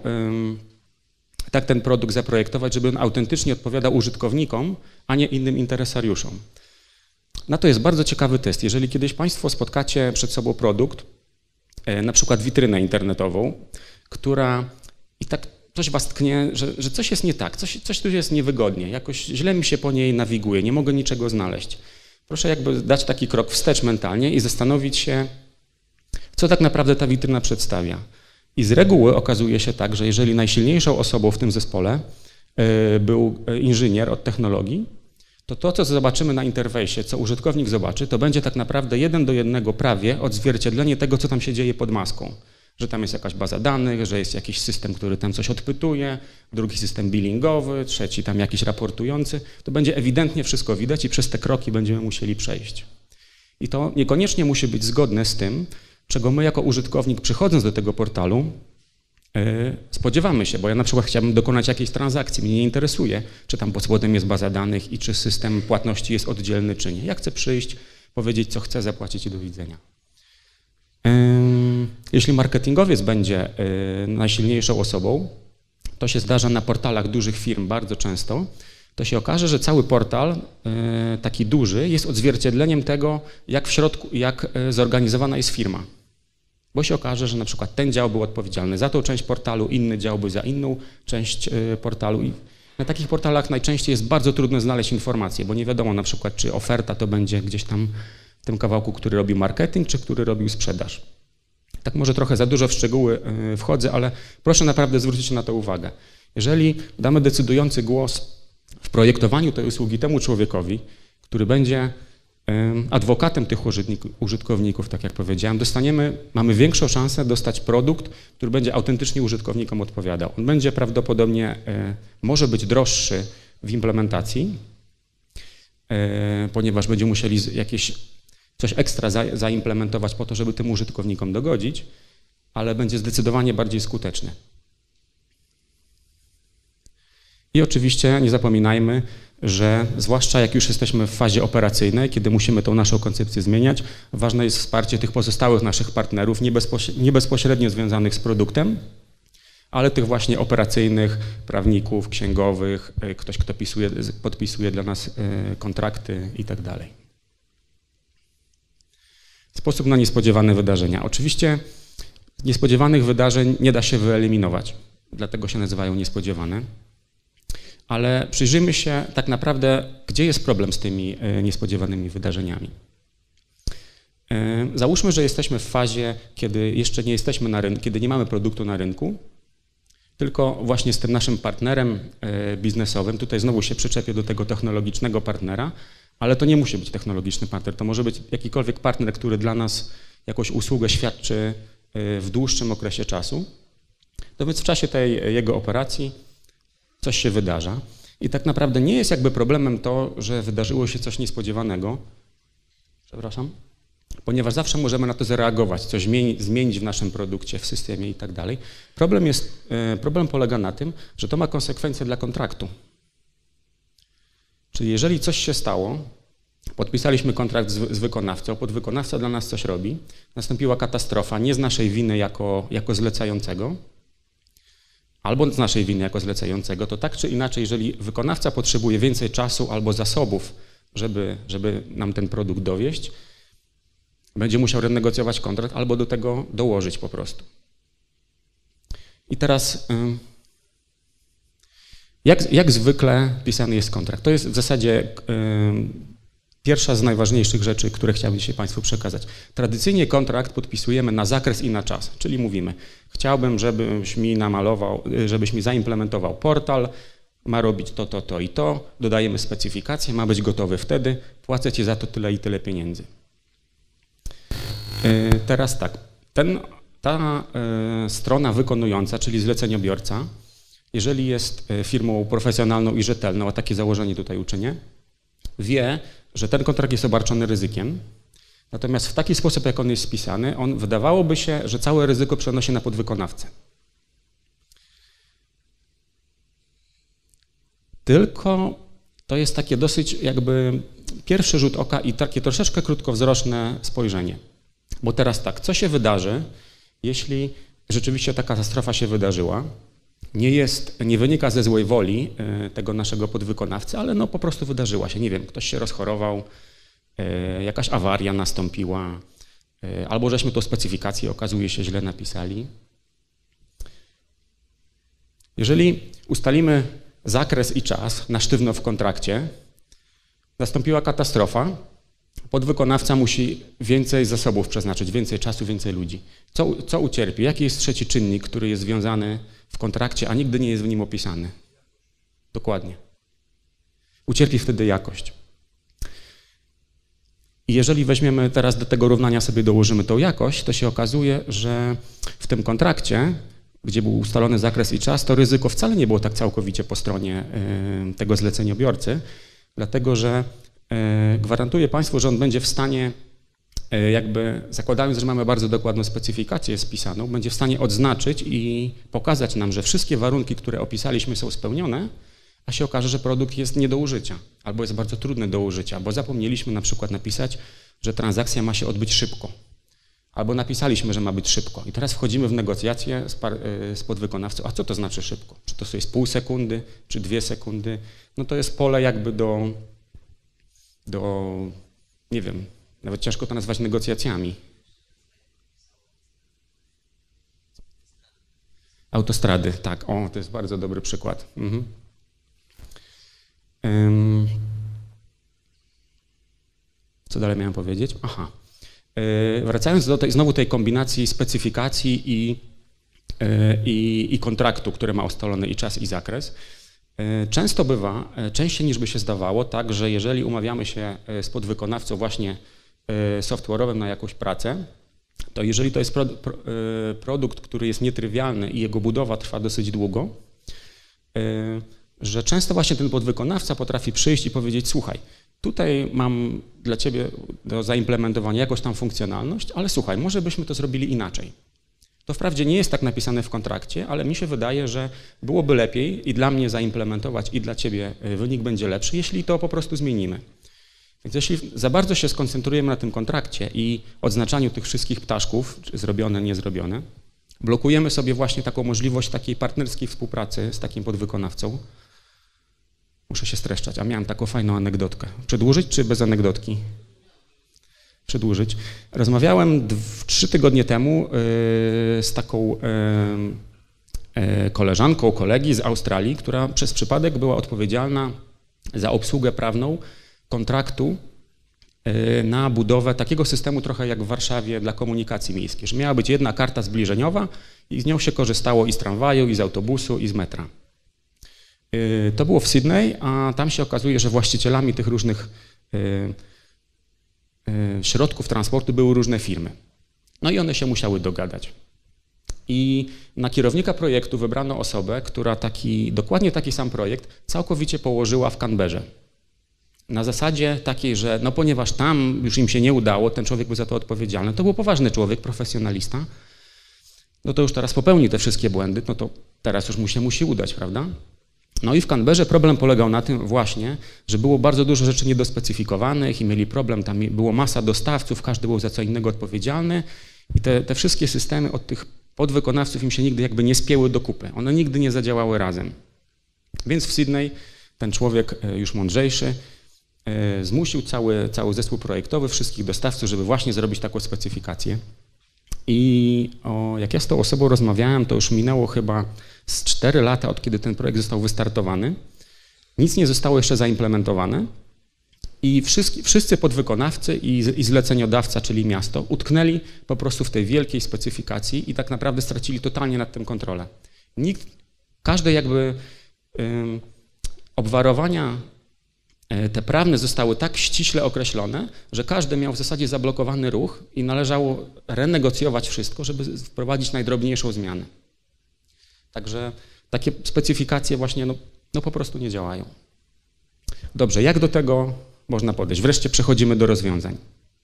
Speaker 1: tak ten produkt zaprojektować, żeby on autentycznie odpowiadał użytkownikom, a nie innym interesariuszom. Na to jest bardzo ciekawy test. Jeżeli kiedyś Państwo spotkacie przed sobą produkt, na przykład witrynę internetową, która i tak coś was tknie, że, że coś jest nie tak, coś, coś tu jest niewygodnie, jakoś źle mi się po niej nawiguje, nie mogę niczego znaleźć. Proszę jakby dać taki krok wstecz mentalnie i zastanowić się, co tak naprawdę ta witryna przedstawia. I z reguły okazuje się tak, że jeżeli najsilniejszą osobą w tym zespole był inżynier od technologii, to to, co zobaczymy na interfejsie, co użytkownik zobaczy, to będzie tak naprawdę jeden do jednego prawie odzwierciedlenie tego, co tam się dzieje pod maską. Że tam jest jakaś baza danych, że jest jakiś system, który tam coś odpytuje, drugi system billingowy, trzeci tam jakiś raportujący. To będzie ewidentnie wszystko widać i przez te kroki będziemy musieli przejść. I to niekoniecznie musi być zgodne z tym, czego my jako użytkownik, przychodząc do tego portalu, yy, spodziewamy się, bo ja na przykład chciałbym dokonać jakiejś transakcji, mnie nie interesuje, czy tam pod spodem jest baza danych i czy system płatności jest oddzielny, czy nie. Ja chcę przyjść, powiedzieć, co chcę, zapłacić i do widzenia. Yy, jeśli marketingowiec będzie yy, najsilniejszą osobą, to się zdarza na portalach dużych firm bardzo często, to się okaże, że cały portal yy, taki duży jest odzwierciedleniem tego, jak w środku, jak yy, zorganizowana jest firma. Bo się okaże, że na przykład ten dział był odpowiedzialny za tą część portalu, inny dział był za inną część yy, portalu. I na takich portalach najczęściej jest bardzo trudno znaleźć informacje, bo nie wiadomo na przykład, czy oferta to będzie gdzieś tam w tym kawałku, który robił marketing, czy który robił sprzedaż. Tak może trochę za dużo w szczegóły yy, wchodzę, ale proszę naprawdę zwrócić na to uwagę. Jeżeli damy decydujący głos w projektowaniu tej usługi temu człowiekowi, który będzie adwokatem tych użytkowników, tak jak powiedziałem, dostaniemy, mamy większą szansę dostać produkt, który będzie autentycznie użytkownikom odpowiadał. On będzie prawdopodobnie, może być droższy w implementacji, ponieważ będziemy musieli jakieś coś ekstra za, zaimplementować po to, żeby tym użytkownikom dogodzić, ale będzie zdecydowanie bardziej skuteczny. I oczywiście nie zapominajmy, że zwłaszcza jak już jesteśmy w fazie operacyjnej, kiedy musimy tą naszą koncepcję zmieniać, ważne jest wsparcie tych pozostałych naszych partnerów, nie, bezpośrednio, nie bezpośrednio związanych z produktem, ale tych właśnie operacyjnych, prawników, księgowych, ktoś, kto pisuje, podpisuje dla nas kontrakty i tak dalej. Sposób na niespodziewane wydarzenia. Oczywiście niespodziewanych wydarzeń nie da się wyeliminować, dlatego się nazywają niespodziewane. Ale przyjrzyjmy się tak naprawdę, gdzie jest problem z tymi niespodziewanymi wydarzeniami. Załóżmy, że jesteśmy w fazie, kiedy jeszcze nie jesteśmy na rynku, kiedy nie mamy produktu na rynku, tylko właśnie z tym naszym partnerem biznesowym, tutaj znowu się przyczepię do tego technologicznego partnera, ale to nie musi być technologiczny partner, to może być jakikolwiek partner, który dla nas jakąś usługę świadczy w dłuższym okresie czasu. To więc w czasie tej jego operacji coś się wydarza i tak naprawdę nie jest jakby problemem to, że wydarzyło się coś niespodziewanego, przepraszam, ponieważ zawsze możemy na to zareagować, coś zmienić w naszym produkcie, w systemie i tak dalej. Problem jest, problem polega na tym, że to ma konsekwencje dla kontraktu. Czyli jeżeli coś się stało, podpisaliśmy kontrakt z, z wykonawcą, podwykonawca dla nas coś robi, nastąpiła katastrofa, nie z naszej winy jako, jako zlecającego, albo z naszej winy jako zlecającego, to tak czy inaczej, jeżeli wykonawca potrzebuje więcej czasu albo zasobów, żeby, żeby nam ten produkt dowieść, będzie musiał renegocjować kontrakt albo do tego dołożyć po prostu. I teraz jak, jak zwykle pisany jest kontrakt? To jest w zasadzie pierwsza z najważniejszych rzeczy, które chciałbym dzisiaj Państwu przekazać. Tradycyjnie kontrakt podpisujemy na zakres i na czas, czyli mówimy, chciałbym, żebyś mi namalował, żebyś mi zaimplementował portal, ma robić to, to, to i to, dodajemy specyfikację, ma być gotowy wtedy, płacę Ci za to tyle i tyle pieniędzy. Teraz tak, ten, ta strona wykonująca, czyli zleceniobiorca, jeżeli jest firmą profesjonalną i rzetelną, a takie założenie tutaj uczynię, wie, że ten kontrakt jest obarczony ryzykiem, natomiast w taki sposób, jak on jest spisany, on wydawałoby się, że całe ryzyko przenosi na podwykonawcę. Tylko to jest takie dosyć jakby pierwszy rzut oka i takie troszeczkę krótkowzroczne spojrzenie. Bo teraz tak, co się wydarzy, jeśli rzeczywiście ta katastrofa się wydarzyła? Nie jest, nie wynika ze złej woli tego naszego podwykonawcy, ale no po prostu wydarzyła się. Nie wiem, ktoś się rozchorował, jakaś awaria nastąpiła, albo żeśmy tą specyfikację, okazuje się, źle napisali. Jeżeli ustalimy zakres i czas na sztywno w kontrakcie, nastąpiła katastrofa, podwykonawca musi więcej zasobów przeznaczyć, więcej czasu, więcej ludzi. Co, co ucierpi? Jaki jest trzeci czynnik, który jest związany w kontrakcie, a nigdy nie jest w nim opisany? Dokładnie. Ucierpi wtedy jakość. I jeżeli weźmiemy teraz do tego równania sobie dołożymy tą jakość, to się okazuje, że w tym kontrakcie, gdzie był ustalony zakres i czas, to ryzyko wcale nie było tak całkowicie po stronie y, tego zleceniobiorcy, dlatego że y, gwarantuję Państwu, że on będzie w stanie jakby zakładając, że mamy bardzo dokładną specyfikację spisaną, będzie w stanie odznaczyć i pokazać nam, że wszystkie warunki, które opisaliśmy, są spełnione, a się okaże, że produkt jest nie do użycia albo jest bardzo trudny do użycia, bo zapomnieliśmy na przykład napisać, że transakcja ma się odbyć szybko. Albo napisaliśmy, że ma być szybko. I teraz wchodzimy w negocjacje z, par, z podwykonawcą. A co to znaczy szybko? Czy to jest pół sekundy, czy dwie sekundy? No to jest pole jakby do, do nie wiem, nawet ciężko to nazwać negocjacjami. Autostrady, tak. O, to jest bardzo dobry przykład. Mhm. Um, co dalej miałem powiedzieć? Aha. Wracając do tej, znowu tej kombinacji specyfikacji i, i, i kontraktu, który ma ustalony i czas, i zakres, często bywa, częściej niż by się zdawało, tak, że jeżeli umawiamy się z podwykonawcą właśnie software'owym na jakąś pracę, to jeżeli to jest pro, pro, produkt, który jest nietrywialny i jego budowa trwa dosyć długo, że często właśnie ten podwykonawca potrafi przyjść i powiedzieć: słuchaj, tutaj mam dla ciebie do zaimplementowania jakąś tam funkcjonalność, ale słuchaj, może byśmy to zrobili inaczej. To wprawdzie nie jest tak napisane w kontrakcie, ale mi się wydaje, że byłoby lepiej i dla mnie zaimplementować, i dla ciebie wynik będzie lepszy, jeśli to po prostu zmienimy. Więc jeśli za bardzo się skoncentrujemy na tym kontrakcie i odznaczaniu tych wszystkich ptaszków, czy zrobione, niezrobione, blokujemy sobie właśnie taką możliwość takiej partnerskiej współpracy z takim podwykonawcą. Muszę się streszczać, a miałem taką fajną anegdotkę. Przedłużyć czy bez anegdotki? Przedłużyć. Rozmawiałem trzy tygodnie temu yy, z taką yy, yy, koleżanką, kolegi z Australii, która przez przypadek była odpowiedzialna za obsługę prawną kontraktu yy, na budowę takiego systemu trochę jak w Warszawie dla komunikacji miejskiej, że miała być jedna karta zbliżeniowa i z nią się korzystało i z tramwaju, i z autobusu, i z metra. To było w Sydney, a tam się okazuje, że właścicielami tych różnych środków transportu były różne firmy. No i one się musiały dogadać. I na kierownika projektu wybrano osobę, która taki, dokładnie taki sam projekt całkowicie położyła w Canberrze. Na zasadzie takiej, że no ponieważ tam już im się nie udało, ten człowiek był za to odpowiedzialny. To był poważny człowiek, profesjonalista. No to już teraz popełni te wszystkie błędy, no to teraz już mu się musi udać, prawda? No i w Canberrze problem polegał na tym właśnie, że było bardzo dużo rzeczy niedospecyfikowanych i mieli problem, tam było masa dostawców, każdy był za co innego odpowiedzialny i te, te wszystkie systemy od tych podwykonawców im się nigdy jakby nie spięły do kupy. One nigdy nie zadziałały razem. Więc w Sydney ten człowiek już mądrzejszy zmusił cały, cały zespół projektowy, wszystkich dostawców, żeby właśnie zrobić taką specyfikację. I o, jak ja z tą osobą rozmawiałem, to już minęło chyba z cztery lata, od kiedy ten projekt został wystartowany. Nic nie zostało jeszcze zaimplementowane i wszyscy, wszyscy podwykonawcy i, i zleceniodawca, czyli miasto, utknęli po prostu w tej wielkiej specyfikacji i tak naprawdę stracili totalnie nad tym kontrolę. Nikt, każde jakby ym, obwarowania te prawne zostały tak ściśle określone, że każdy miał w zasadzie zablokowany ruch i należało renegocjować wszystko, żeby wprowadzić najdrobniejszą zmianę. Także takie specyfikacje właśnie no, no po prostu nie działają. Dobrze, jak do tego można podejść? Wreszcie przechodzimy do rozwiązań.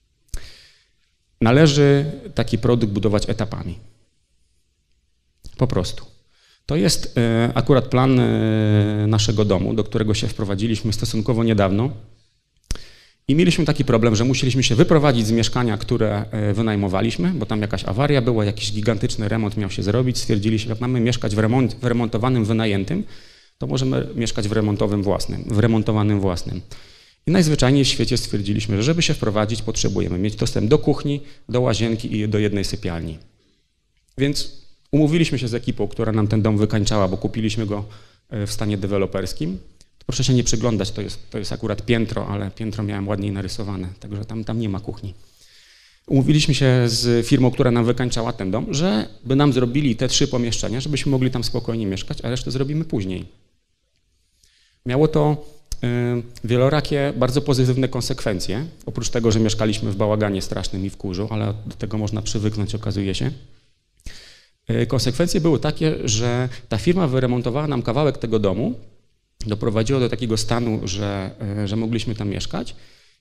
Speaker 1: Należy taki produkt budować etapami. Po prostu. To jest akurat plan naszego domu, do którego się wprowadziliśmy stosunkowo niedawno i mieliśmy taki problem, że musieliśmy się wyprowadzić z mieszkania, które wynajmowaliśmy, bo tam jakaś awaria była, jakiś gigantyczny remont miał się zrobić. Stwierdziliśmy, jak mamy mieszkać w, remont, w remontowanym wynajętym, to możemy mieszkać w remontowym własnym, w remontowanym własnym. I najzwyczajniej w świecie stwierdziliśmy, że żeby się wprowadzić, potrzebujemy mieć dostęp do kuchni, do łazienki i do jednej sypialni. Więc umówiliśmy się z ekipą, która nam ten dom wykańczała, bo kupiliśmy go w stanie deweloperskim. Proszę się nie przyglądać, to jest, to jest akurat piętro, ale piętro miałem ładniej narysowane, także tam, tam nie ma kuchni. Umówiliśmy się z firmą, która nam wykańczała ten dom, że by nam zrobili te trzy pomieszczenia, żebyśmy mogli tam spokojnie mieszkać, a resztę zrobimy później. Miało to y, wielorakie, bardzo pozytywne konsekwencje, oprócz tego, że mieszkaliśmy w bałaganie strasznym i w kurzu, ale do tego można przywyknąć, okazuje się. Konsekwencje były takie, że ta firma wyremontowała nam kawałek tego domu, doprowadziła do takiego stanu, że, że mogliśmy tam mieszkać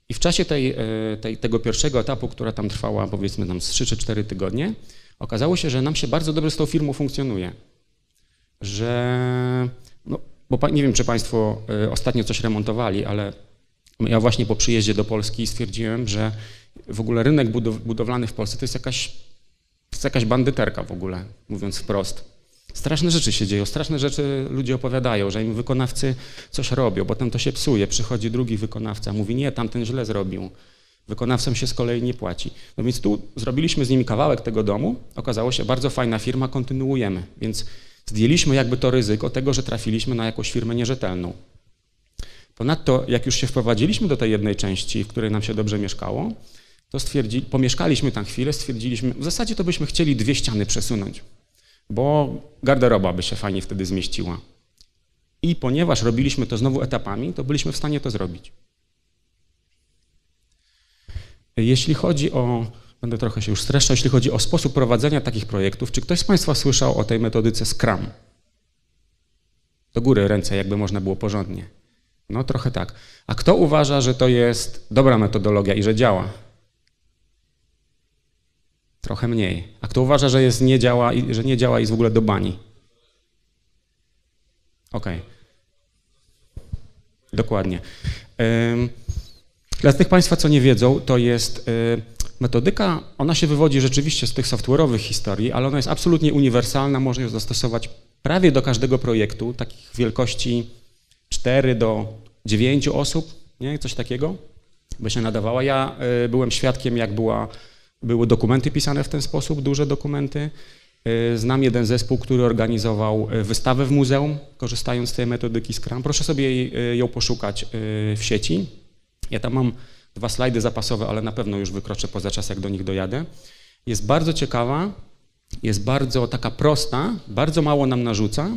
Speaker 1: I w czasie tej, tej, tego pierwszego etapu, która tam trwała powiedzmy tam z trzy czy cztery tygodnie, okazało się, że nam się bardzo dobrze z tą firmą funkcjonuje. Że, no, bo nie wiem, czy Państwo ostatnio coś remontowali, ale ja właśnie po przyjeździe do Polski stwierdziłem, że w ogóle rynek budow budowlany w Polsce to jest jakaś, to jest jakaś bandyterka w ogóle, mówiąc wprost. Straszne rzeczy się dzieją, straszne rzeczy ludzie opowiadają, że im wykonawcy coś robią, potem to się psuje, przychodzi drugi wykonawca, mówi nie, tamten źle zrobił, wykonawcom się z kolei nie płaci. No więc tu zrobiliśmy z nimi kawałek tego domu, okazało się bardzo fajna firma, kontynuujemy, więc zdjęliśmy jakby to ryzyko tego, że trafiliśmy na jakąś firmę nierzetelną. Ponadto jak już się wprowadziliśmy do tej jednej części, w której nam się dobrze mieszkało, to stwierdzi, pomieszkaliśmy tam chwilę, stwierdziliśmy, w zasadzie to byśmy chcieli dwie ściany przesunąć, bo garderoba by się fajnie wtedy zmieściła. I ponieważ robiliśmy to znowu etapami, to byliśmy w stanie to zrobić. Jeśli chodzi o, będę trochę się już streszczał, jeśli chodzi o sposób prowadzenia takich projektów, czy ktoś z Państwa słyszał o tej metodyce Scrum? Do góry ręce, jakby można było porządnie. No trochę tak. A kto uważa, że to jest dobra metodologia i że działa? Trochę mniej. A kto uważa, że jest nie działa i że nie działa i jest w ogóle do bani? Okej. Okay. Dokładnie. Dla tych Państwa, co nie wiedzą, to jest metodyka, ona się wywodzi rzeczywiście z tych software'owych historii, ale ona jest absolutnie uniwersalna, można ją zastosować prawie do każdego projektu, takich wielkości cztery do dziewięciu osób, nie? Coś takiego by się nadawała. Ja byłem świadkiem, jak była Były dokumenty pisane w ten sposób, duże dokumenty. Znam jeden zespół, który organizował wystawę w muzeum, korzystając z tej metodyki Scrum. Proszę sobie ją poszukać w sieci. Ja tam mam dwa slajdy zapasowe, ale na pewno już wykroczę poza czas, jak do nich dojadę. Jest bardzo ciekawa, jest bardzo taka prosta, bardzo mało nam narzuca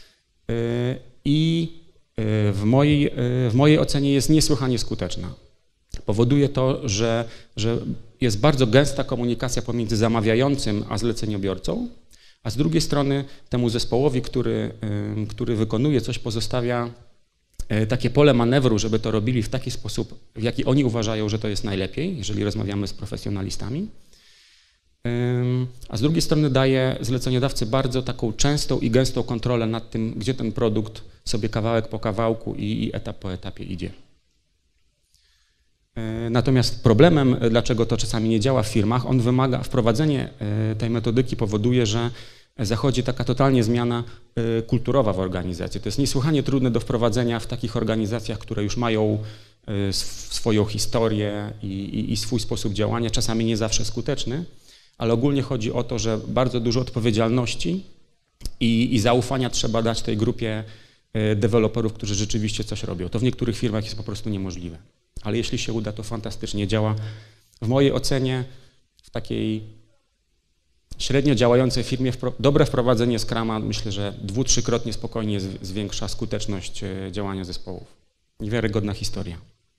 Speaker 1: i w mojej, w mojej ocenie jest niesłychanie skuteczna. Powoduje to, że, że jest bardzo gęsta komunikacja pomiędzy zamawiającym a zleceniobiorcą, a z drugiej strony temu zespołowi, który, który wykonuje coś, pozostawia takie pole manewru, żeby to robili w taki sposób, w jaki oni uważają, że to jest najlepiej, jeżeli rozmawiamy z profesjonalistami. A z drugiej strony daje zleceniodawcy bardzo taką częstą i gęstą kontrolę nad tym, gdzie ten produkt sobie kawałek po kawałku i, i etap po etapie idzie. Natomiast problemem, dlaczego to czasami nie działa w firmach, on wymaga, wprowadzenie tej metodyki powoduje, że zachodzi taka totalnie zmiana kulturowa w organizacji. To jest niesłychanie trudne do wprowadzenia w takich organizacjach, które już mają swoją historię i, i, i swój sposób działania, czasami nie zawsze skuteczny, ale ogólnie chodzi o to, że bardzo dużo odpowiedzialności i, i zaufania trzeba dać tej grupie deweloperów, którzy rzeczywiście coś robią. To w niektórych firmach jest po prostu niemożliwe. Ale jeśli się uda, to fantastycznie działa. W mojej ocenie w takiej średnio działającej firmie dobre wprowadzenie Scruma, myślę, że dwu-, trzykrotnie spokojnie zwiększa skuteczność działania zespołów. Niewiarygodna historia.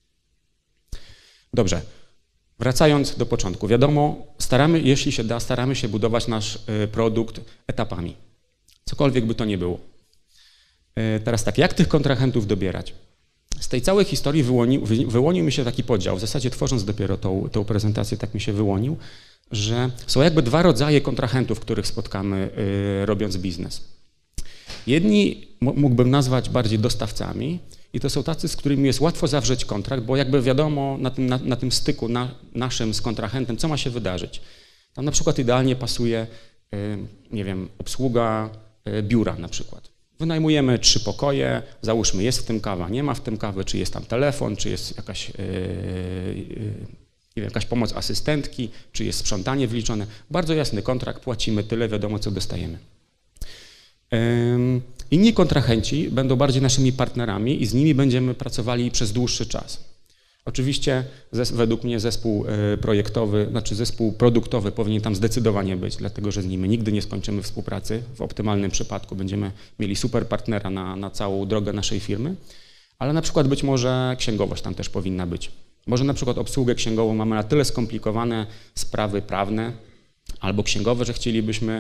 Speaker 1: Dobrze, wracając do początku. Wiadomo, staramy, jeśli się da, staramy się budować nasz produkt etapami. Cokolwiek by to nie było. Teraz tak, jak tych kontrahentów dobierać? Z tej całej historii wyłonił, wyłonił mi się taki podział, w zasadzie tworząc dopiero tą, tą prezentację, tak mi się wyłonił, że są jakby dwa rodzaje kontrahentów, których spotkamy y, robiąc biznes. Jedni mógłbym nazwać bardziej dostawcami i to są tacy, z którymi jest łatwo zawrzeć kontrakt, bo jakby wiadomo na tym, na, na tym styku na, naszym z kontrahentem, co ma się wydarzyć. Tam na przykład idealnie pasuje, y, nie wiem, obsługa y, biura na przykład. Wynajmujemy trzy pokoje, załóżmy, jest w tym kawa, nie ma w tym kawy, czy jest tam telefon, czy jest jakaś, yy, yy, nie wiem, jakaś pomoc asystentki, czy jest sprzątanie wliczone. Bardzo jasny kontrakt, płacimy tyle, wiadomo, co dostajemy. Yy, inni kontrahenci będą bardziej naszymi partnerami i z nimi będziemy pracowali przez dłuższy czas. Oczywiście zes, według mnie zespół projektowy, znaczy zespół produktowy powinien tam zdecydowanie być, dlatego że z nimi nigdy nie skończymy współpracy. W optymalnym przypadku będziemy mieli super partnera na, na całą drogę naszej firmy, ale na przykład być może księgowość tam też powinna być. Może na przykład obsługę księgową mamy na tyle skomplikowane sprawy prawne albo księgowe, że chcielibyśmy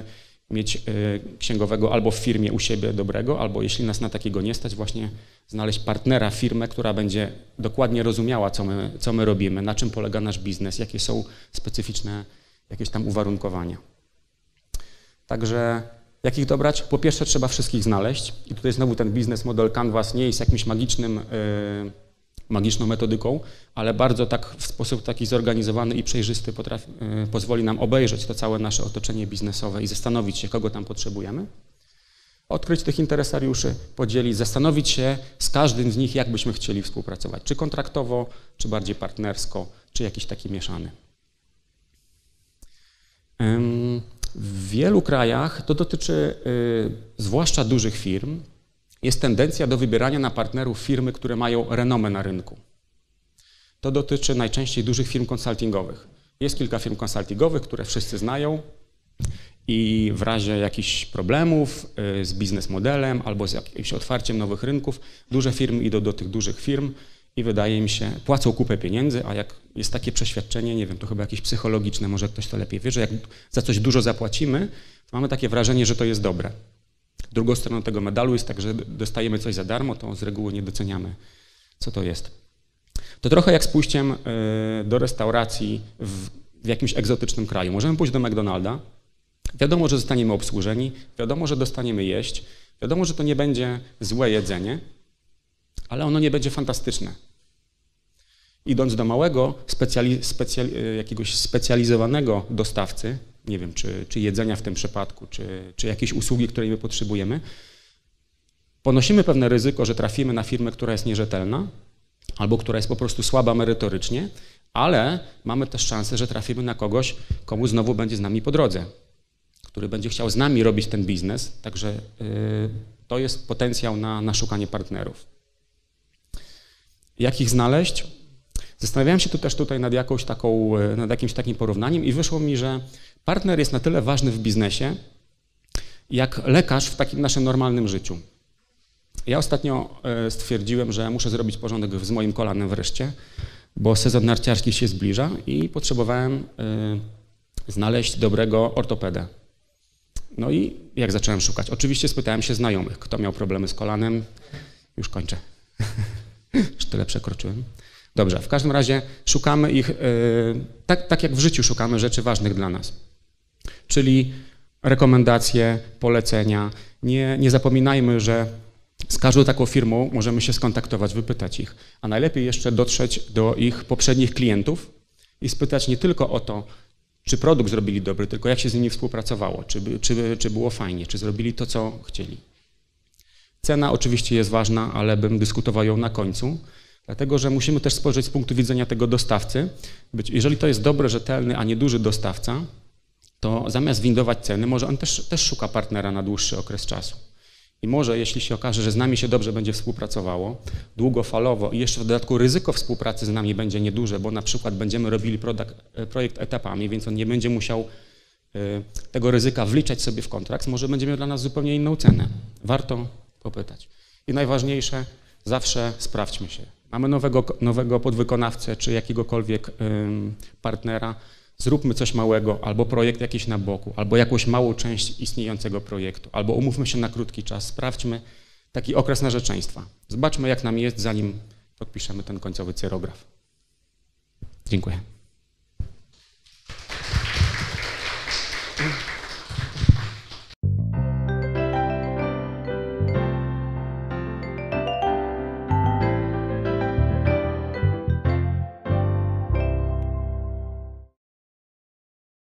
Speaker 1: mieć y, księgowego albo w firmie u siebie dobrego, albo jeśli nas na takiego nie stać, właśnie znaleźć partnera, firmę, która będzie dokładnie rozumiała, co my, co my robimy, na czym polega nasz biznes, jakie są specyficzne jakieś tam uwarunkowania. Także jak ich dobrać? Po pierwsze trzeba wszystkich znaleźć i tutaj znowu ten biznes model Canvas nie jest jakimś magicznym, yy, magiczną metodyką, ale bardzo tak w sposób taki zorganizowany i przejrzysty potrafi, yy, pozwoli nam obejrzeć to całe nasze otoczenie biznesowe i zastanowić się, kogo tam potrzebujemy. Odkryć tych interesariuszy, podzielić, zastanowić się z każdym z nich, jak byśmy chcieli współpracować, czy kontraktowo, czy bardziej partnersko, czy jakiś taki mieszany. W wielu krajach, to dotyczy y, zwłaszcza dużych firm, jest tendencja do wybierania na partnerów firmy, które mają renomę na rynku. To dotyczy najczęściej dużych firm konsultingowych. Jest kilka firm konsultingowych, które wszyscy znają i w razie jakichś problemów y, z biznes modelem albo z jakimś otwarciem nowych rynków, duże firmy idą do tych dużych firm i wydaje mi się, płacą kupę pieniędzy, a jak jest takie przeświadczenie, nie wiem, to chyba jakieś psychologiczne, może ktoś to lepiej wie, że jak za coś dużo zapłacimy, to mamy takie wrażenie, że to jest dobre. Drugą stroną tego medalu jest tak, że dostajemy coś za darmo, to z reguły nie doceniamy, co to jest. To trochę jak z pójściem do restauracji w, w jakimś egzotycznym kraju. Możemy pójść do McDonalda, wiadomo, że zostaniemy obsłużeni, wiadomo, że dostaniemy jeść, wiadomo, że to nie będzie złe jedzenie, ale ono nie będzie fantastyczne. Idąc do małego, specjali, specjali, jakiegoś specjalizowanego dostawcy, nie wiem, czy, czy jedzenia w tym przypadku, czy, czy jakiejś usługi, której my potrzebujemy, ponosimy pewne ryzyko, że trafimy na firmę, która jest nierzetelna, albo która jest po prostu słaba merytorycznie, ale mamy też szansę, że trafimy na kogoś, komu znowu będzie z nami po drodze, który będzie chciał z nami robić ten biznes, także yy, to jest potencjał na, na szukanie partnerów. Jak ich znaleźć? Zastanawiałem się tu też tutaj nad, jakąś taką, nad jakimś takim porównaniem i wyszło mi, że partner jest na tyle ważny w biznesie, jak lekarz w takim naszym normalnym życiu. Ja ostatnio stwierdziłem, że muszę zrobić porządek z moim kolanem wreszcie, bo sezon narciarski się zbliża i potrzebowałem znaleźć dobrego ortopedę. No i jak zacząłem szukać? Oczywiście spytałem się znajomych, kto miał problemy z kolanem. Już kończę. Już tyle przekroczyłem. Dobrze, w każdym razie szukamy ich, yy, tak, tak jak w życiu szukamy rzeczy ważnych dla nas. Czyli rekomendacje, polecenia. Nie, nie zapominajmy, że z każdą taką firmą możemy się skontaktować, wypytać ich, a najlepiej jeszcze dotrzeć do ich poprzednich klientów i spytać nie tylko o to, czy produkt zrobili dobry, tylko jak się z nimi współpracowało, czy, czy, czy było fajnie, czy zrobili to, co chcieli. Cena oczywiście jest ważna, ale bym dyskutował ją na końcu, dlatego że musimy też spojrzeć z punktu widzenia tego dostawcy. Być, jeżeli to jest dobry, rzetelny, a nie duży dostawca, to zamiast windować ceny, może on też, też szuka partnera na dłuższy okres czasu. I może, jeśli się okaże, że z nami się dobrze będzie współpracowało, długofalowo i jeszcze w dodatku ryzyko współpracy z nami będzie nieduże, bo na przykład będziemy robili produkt, projekt etapami, więc on nie będzie musiał y, tego ryzyka wliczać sobie w kontrakt, może będzie miał dla nas zupełnie inną cenę. Warto popytać. I najważniejsze, zawsze sprawdźmy się. Mamy nowego, nowego podwykonawcę czy jakiegokolwiek y, partnera, zróbmy coś małego, albo projekt jakiś na boku, albo jakąś małą część istniejącego projektu, albo umówmy się na krótki czas, sprawdźmy taki okres narzeczeństwa. Zobaczmy, jak nam jest, zanim podpiszemy ten końcowy cyrograf. Dziękuję.